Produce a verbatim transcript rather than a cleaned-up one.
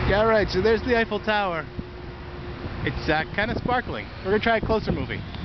Yeah, right, so there's the Eiffel Tower. It's uh, kind of sparkling. We're going to try a closer movie.